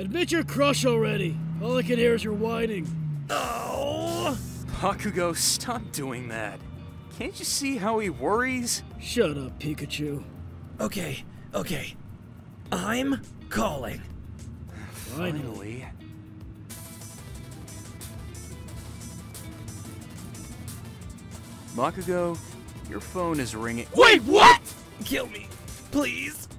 Admit your crush already. All I can hear is your whining. Oh! Bakugo, stop doing that. Can't you see how he worries? Shut up, Pikachu. Okay. I'm calling. Finally. Bakugo, your phone is ringing. Wait, what? Kill me, please.